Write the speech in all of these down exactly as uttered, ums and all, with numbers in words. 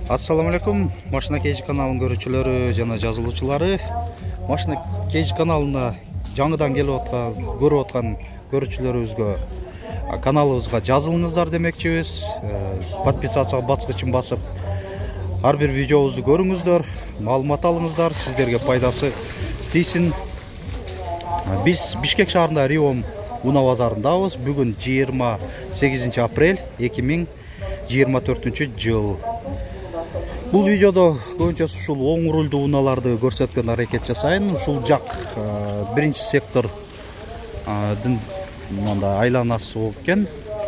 Assalamu alaikum, Машина Кейж каналының көрүүчүлөрү жана жазылуучулары. Машина Кейж каналына жаңыдан келип аткан, көрүп аткан көрүүчүлөрүбүзгө каналыбызга жазылыңыздар демекчибиз. Подписацияга баскычын басып, ар бир видеобузду көрүңүздөр, маалымат алыңыздар, сиздерге пайдасы тийсин. Биз Бишкек шаарында Риом Уна базарындабыз. Бүгүн жыйырма сегизинчи апрель эки миң жыйырма төртүнчү жыл. Бұл видеода көбінше ушул оң рульдуу уналарды көрсөткөн аракет жасайын. Ушул жак биринчи сектордун мында айланасы болуп экен.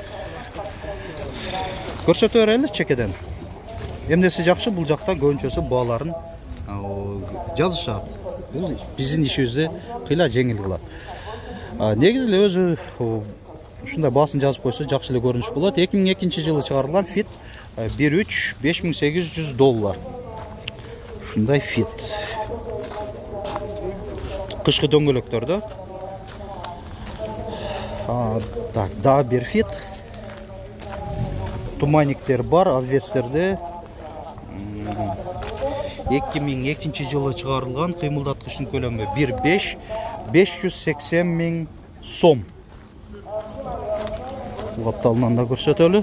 Көрсөтө берели чекеден. Эмнеси жакшы, бул жакта көбүнчөсү бааларын жазышат. Бул биздин ишибизди кыйла жеңил кылат. Негизи эле өзү ушундай баасын жазып койсо жакшы эле көрүнүш болот. эки миң экинчи жылы чыгарылган Fit bir üç beş bin sekiz yüz dollar. Şunday Fit. Kışkı döngölöktörde. Так, daha bir Fit. Tumanikler бар, обвестерде. эки миң экинчи жылы чыгарылган кыймылдаткычтын көлөмү bir beş beş yüz seksen ming сом. Бул капталынан да көрсөтөлү.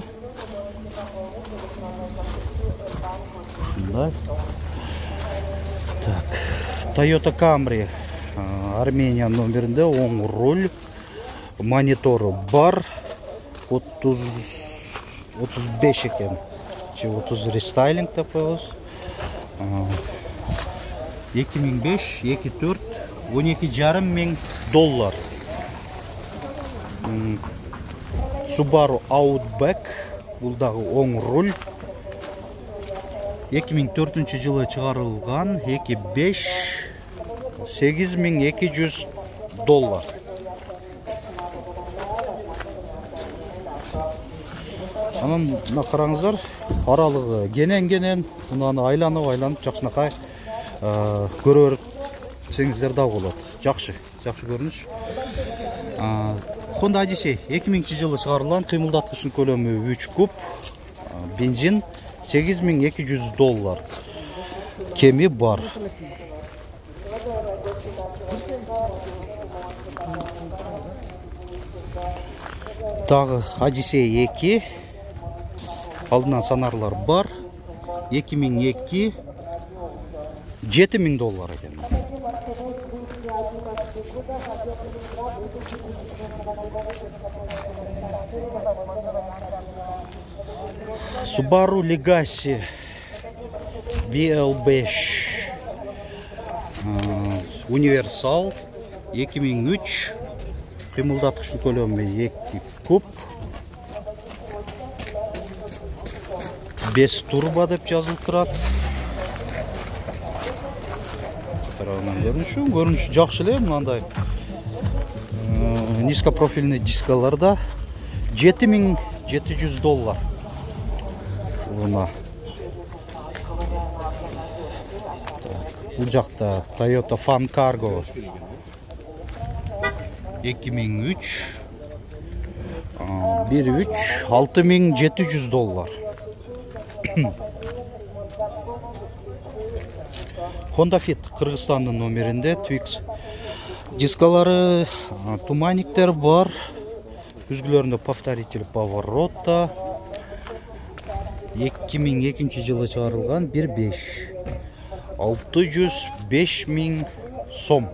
Так, Toyota Camry Армения номеринде оң руль, монитору бар, отуз беш экен, же отуз рестайлинг деп коебуз. эки миң беш эки төрт он эки жарым миң доллар. Subaru Outback, бул дагы оң руль. эки миң төртүнчү жылы чыгарылган эки беш сегиз миң эки жүз доллар. Анан мына караңыздар, аралыгы кенен-кенен, мынаны айланып айланып жакшынакай көрө берсеңиздер да болот. Жакшы, жакшы көрүнүш. Honda Odyssey эки миңинчи жылы чыгарылган, кыймылдаткычтын көлөмү үч куб, бензин сегиз миң эки жүз доллар. Кеми бар. Дагы Odyssey эки, алдынан санарлар бар. эки миң эки жети миң доллар экен. Subaru Legacy би эл беш универсал эки миң үч, кыймылдаткычтын көлөмү эки куб, беш турбо деп жазылып турат. Тарабынан көрүнүшү, көрүнүшү жакшы эле, мындай низкопрофильный дискаларда жети миң жети жүз доллар. Шуна. Бул жакта Toyota Fan Cargo эки миң үч bir üç алты миң жети жүз доллар. Honda Fit Кыргызстандын номеринде Twix. Дискалары, туманиктер бар. Күзгүлөрүндө повторитель поворота. эки миң экинчи жылы чыгарылган bir beş алты жүз беш миң сом.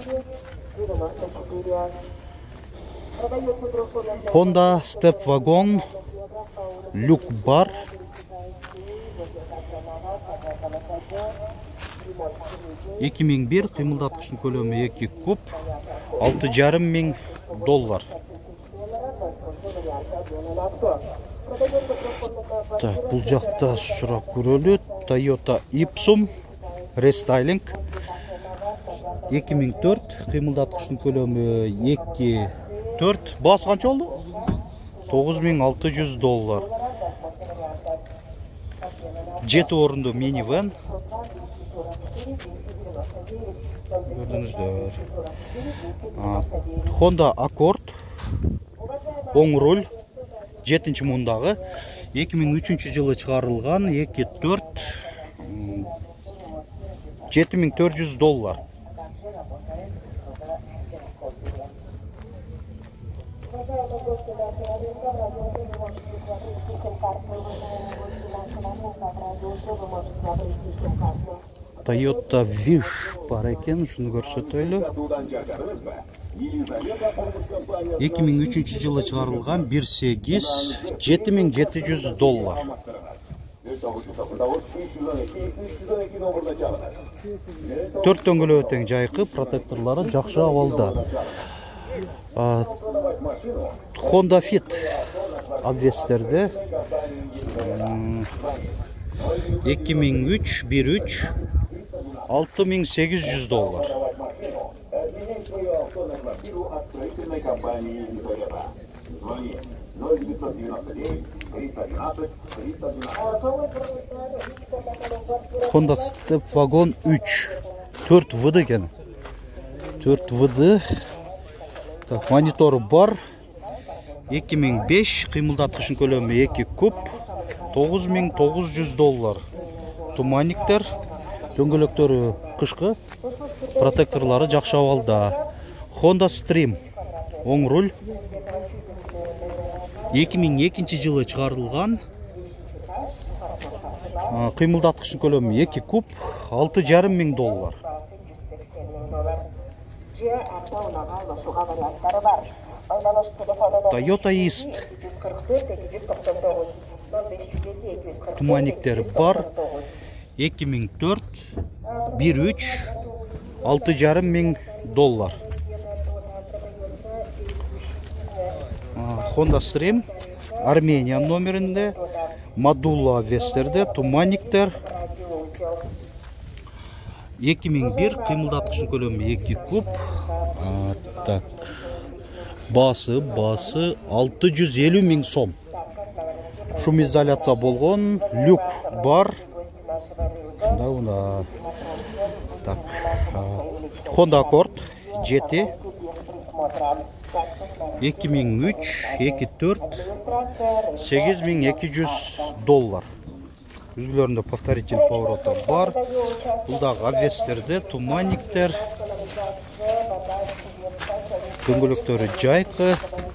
Honda Step Wagon люк бар. эки миң бир, кыймылдаткычтын көлөмү эки куб, алты жарым миң доллар. Так, бул жакта сурап көрөлү. Toyota Ipsum рестайлинг эки миң төрт, кыймылдаткычтын көлөмү эки төрт. Баасы канча болду? тогуз миң алты жүз доллар. жети орунду минивэн. Көрдүңүздөр. Honda Accord оң руль, жетинчи мундагы эки миң үчүнчү жылы чыгарылган, эки төрт жети миң төрт жүз доллар. Toyota Wish бар екен, шуны көрсөтөлү. эки миң үчүнчү жылы чыгарылган, бир сегиз жети миң жети жүз доллар. Төрт дөңгөлөк тең жайкы, протекторлары жакшы абалда. Honda Fit обвестерде эки миң үч бир үч алты миң сегиз жүз доллар. Honda Step Wagon үч төрт вэ дэ екен. төрт вэ дэ. Так, мониторы бар. эки миң беш, кыймылдаткычын көлөмү эки куб, тогуз миң тогуз жүз доллар. Туманниктер, дөңгөлөктөрү кышкы, протекторлары жакшы абалда. Honda Stream оң руль. эки миң экинчи жылы чыгарылган. Кыймылдаткычын көлөмү эки куб, алты жарым миң доллар. Toyota East. Туманниктер бар. эки миң төрт бир үч алты жарым миң доллар. Honda Stream Армения номеринде, модула вестерде, туманниктер эки миң бир, кыймылдаткычын көлөмү эки куб. Так. Басы, басы алты жүз элүү миң сом. Шум изоляция болгон, люк бар. Так. Honda Accord жети эки миң үч эки төрт сегиз миң эки жүз доллар. Үзгүлөрүндө повторитель повороты бар. Бул дагы обвестерде, туманниктер. Дөңгөлөктөрү жайкы.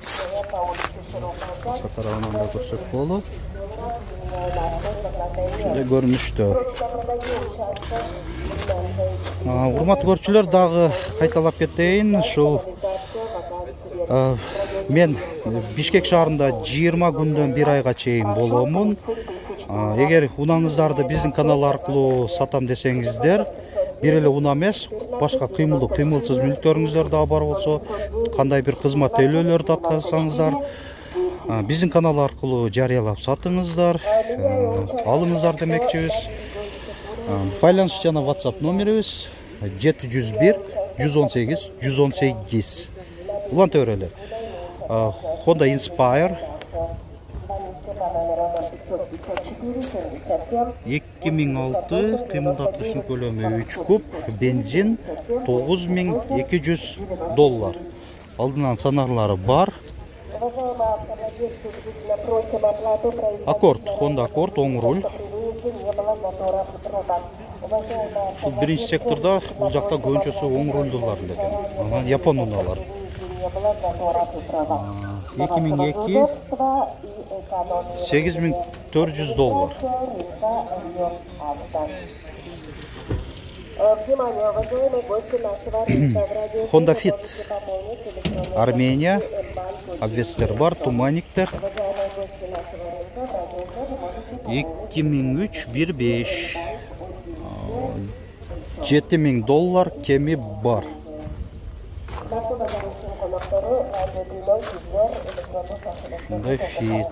Тарабынан да көрсөк болот. Ушундай көрүнүштө. Урматтуу көрүүчүлөр, дагы кайталап кетейин. Ушул мен Бишкек шаарында жыйырма күндөн бир айга чейин боломун. Эгер унаңыздарды биздин канал аркылуу сатам десеңиздер, бир эле уна эмес, башка кыймылдуу, кыймылсыз мүлктөрүңүздөр да бар болсо, кандай бир кызмат төлөөлөр тапсаңыздар, биздин канал аркылуу жарыялап сатыңыздар, алыңыздар демекчибиз. Байланыш жана WhatsApp номерибиз жети жүз бир жүз он сегиз жүз он сегиз. Уланта берелер. Honda Inspire эки миң алты, кыймылдаткычын көлөмү үч куб, бензин тогуз миң эки жүз доллар. Алдынан санарлары бар. Accord, Honda Accord оң руль. Ушул биринчи секторда бул жакта көбүнчөсү оң рульдулар экен. Анан Япон унаалар. эки миң эки сегиз миң төрт жүз доллар. Honda Fit Армения, обвестер бар, туманниктер эки миң үч бир беш жети миң доллар кеми бар. Ушундай Fit.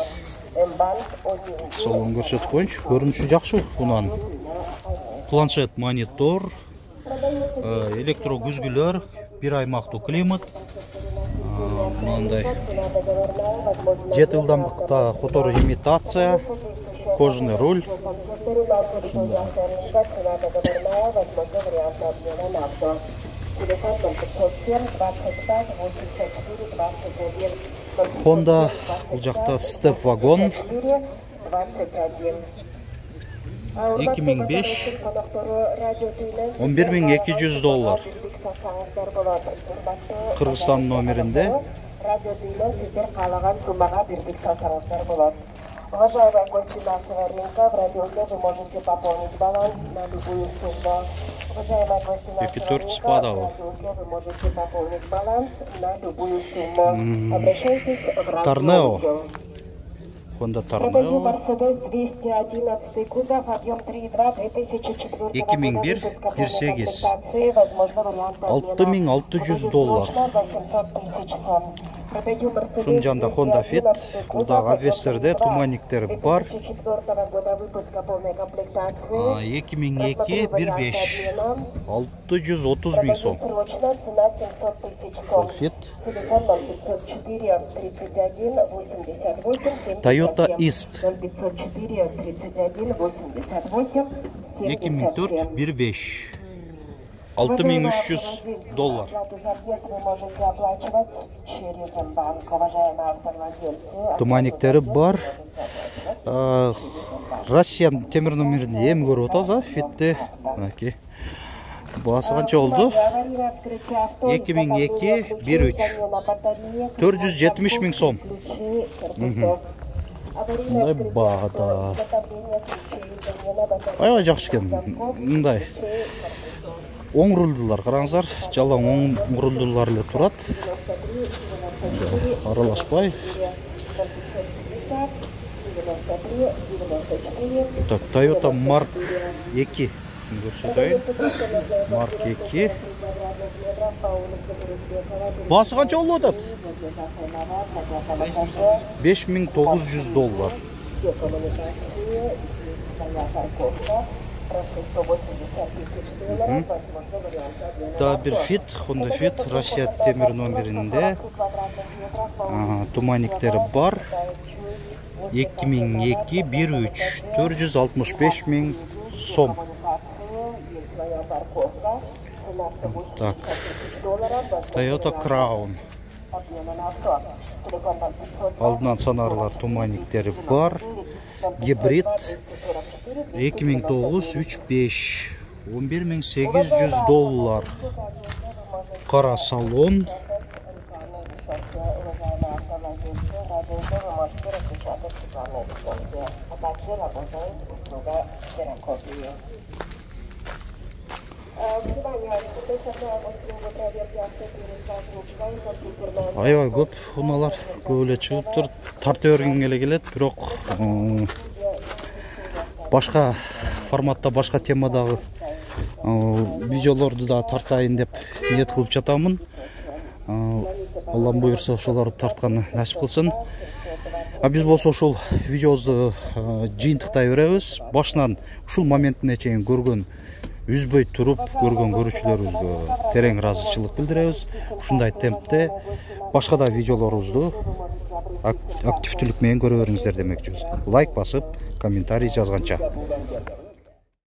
Салон көрсөтүп коеюнчу, көрүнүшү жакшы унан. Планшет, монитор, электро күзгүлөр, бир аймактуу климат. Мындай жети ылдамдыкта мотор имитация, кожаный руль. Honda бұл жақта степ вагон екі мың беш он бір мың екі жүз доллар. Қырғызстан номерінде. Уважаемые гости нашего рынка, в радиоке вы можете пополнить баланс на любую сумму. Уважаемые гости нашего рынка, в радиоке вы можете пополнить баланс на любую сумму. Обращайтесь в радиоотдел. Honda Продаю Torneo Мерседес двести одиннадцать кузов, объем три и два две тысячи четвёртого екі мың года. бір Выпуска бір сегіз. комплектации, возможно, вариант алты мың алты жүз доллар. восемьсот тысяч сом. Продаю Мерседес Шунun janында Honda Fit, двести одиннадцать бұлдағы кузов, адвестерде объем три и два туманниктері бар. две тысячи четвёртого года выпуска полной комплектации. екі мың екі бір беш алты жүз отыз мың сом. Срочно, цена семьсот тысяч Шол сом. Fit. Телефон ноль пятьсот четыре тридцать один восемьдесят восемь семьдесят Toyota семь. East ноль пятьсот четыре тридцать один восемьдесят восемь екі мың семьдесят төрт семь. бір беш алты мың үш жүз доллар. Оплату за въезд вы можете оплачивать через банк. Уважаемые автовладельцы. Туманниктері бар. Ә, Россия темір номерінде ем көріп отырсыз, Fit'те. Мінекей. Басы қанша болды? екі мың екі бір үш төрт жүз жетміш мың сом. Мындай бағада. Аябай жақсы екен. Мындай оң рульдылар, қараңыздар. Жалаң оң рульдылар эле турат. Аралашпай. Так, Toyota Mark екі. Көрсетейін. Mark екі. Басы қанша болып отады? беш мың тоғыз жүз доллар. Да, бір Fit, Honda Fit, Россия темір номерінде. Туманниктері бар. екі мың екі бір үш төрт жүз алтмыш беш мың сом. Так, Toyota Crown. Алдынан санарлар туманниктері бар. Гибрид екі мың тоғыз үш беш он бір мың сегіз жүз доллар. Қара салон. Аябай көп унаалар көп эле чыгып тур. Тарта бергенге эле келет, бирок башка форматта, башка темадагы видеолорду да тартайын деп ниет кылып жатамын. Аллам буйрса ошолорду тартканы насип кылсын. А биз болсо ушул видеобузду жыйынтыктай беребиз. Башынан ушул моментине чейин көргөн, үзбөй туруп көргөн көрүүчүлөрүбүзгө терең ыраазычылык билдиребиз. Ушундай темпте башка да видеолорубузду активдүүлүк менен көрө бериңиздер демекчибиз. Лайк басып, комментарий жазганча.